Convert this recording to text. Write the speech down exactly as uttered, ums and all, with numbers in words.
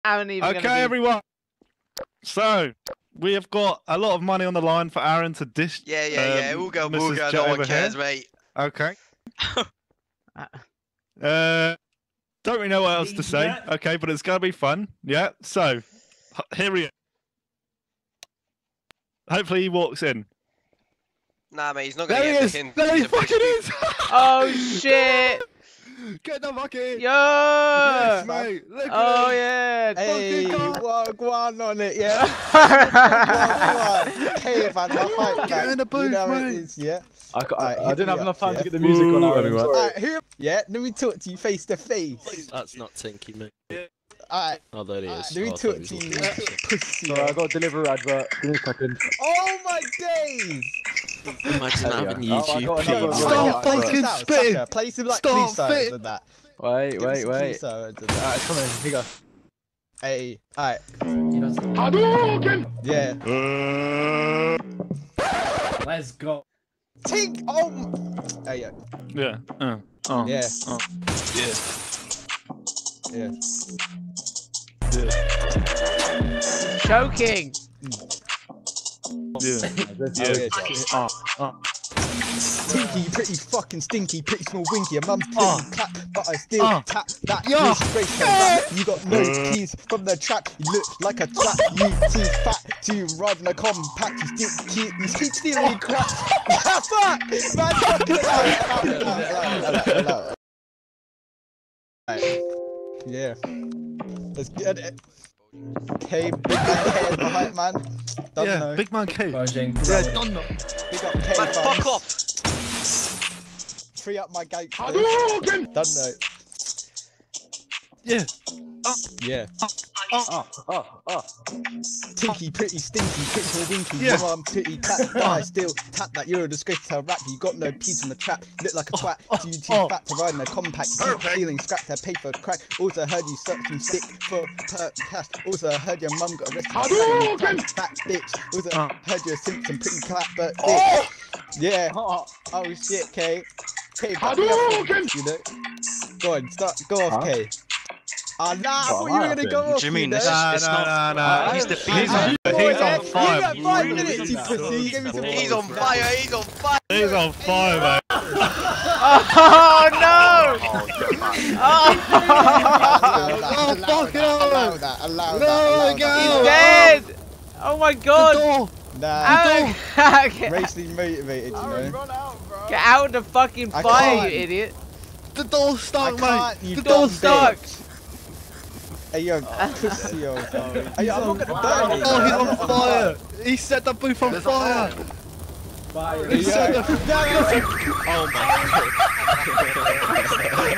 Aaron even Okay, gonna be... everyone. So we have got a lot of money on the line for Aaron to dish. Yeah, yeah, um, yeah. We'll go, we'll Missus go. Jet No one over cares, here. mate. Okay. uh, don't really know what else to say. Yeah. Okay, but it's gonna be fun. Yeah. So here he is. Hopefully he walks in. Nah, mate, he's not gonna There he get is. the hint. There he He's a fucking fish. is. Oh shit! Get the bucket. Yo! Yes, mate. Look at Oh him. yeah! Hey, Fucking go. what go on on it, yeah? Hey, man, my fight, Get in the booth, you know how it mate. is, yeah? I, got, Alright, I, I hit didn't me have up, enough time yeah? to get the music on. Ooh, Aaron, right. Alright, who? Yeah, let me talk to you face to face. That's not tinky, mate. Alright, Oh, there he alright, is. let me Oh, I talk thought he to was you, looking. pussy. Sorry, I got a delivery advert. Give me a second. Oh my days! Imagine There we having go. Oh, I YouTube got P. another Stop one. fucking Now, spitting. Sasha, play some like Stop police sirens spitting. and that. Wait, Give me wait, some wait. police sirens and that. Alright, it's coming. Here you go. Hey, alright, Hadouken! yeah. Uh, Let's go. Tink! Oh! m- Hey, yeah. yeah. Uh, oh. Yeah. Oh. Yeah. Yeah. Choking! Yeah. Yeah. Oh. Oh. Tinky, pretty fucking stinky, pretty small winky. A mum's Oh. pretty clap, but I still Oh. tap that. Yeah. Wrist race and that. You got no keys from the track. You look like a trap. You too fat to ride in a compact. You still keep, you keep stealing crap. Fuck! Man, fuck it out. Allow it, allow it. Right. Yeah. Let's get it. Okay, big man K is the hype man. Don't Yeah. know. Big man K. Go, Jane. Yeah. Don't know. Big up K. Man, fuck off! Free up my gate. Hadouken! Don't know. Yeah. Yeah. Oh, oh, oh. Tinky, pretty, stinky, pretty small winky. Yeah. Your arm pretty tap, but I still tap that. You're a disgrace to rap. You got no peas in the trap. You look like a twat. oh, You too oh. fat to ride in a compact. You keep stealing scrap to pay for crack. Also heard you suck some stick for per cash. Also heard your mum got arrested. Hadouken! Fat bitch. Also Oh. heard you're a Simpson pretty clap, but dick. Oh. Yeah. Oh, Oh shit, K. K, back me up, Hadouken! you know. Go on, start. Go off, Huh? K. Ah, nah, I What thought am you were I gonna up go in? off. Do you mean know? this is- Nah, It's nah, not- nah, nah. He's defeated. He's on, Boy, he's yeah, on You fire. got five minutes, you pussy. You gave me some He's on fire, he's on fire! He's on fire, mate. Oh no! Oh, fuck it up. Allow that, allow No, that. go. allow He's that. dead! Oh my god! Door. Nah, Aaron, get, racially motivated, you know. get out of the fucking I fire, can't. you idiot! The door's I stuck, can't, mate. you The dumb door's stuck! bitch. Hey, yo, pussy, yo. Hey, yo, I'm not gonna Oh, burn he's you. on fire. He set the booth on fire. fire. He set the... Yeah. Oh my god.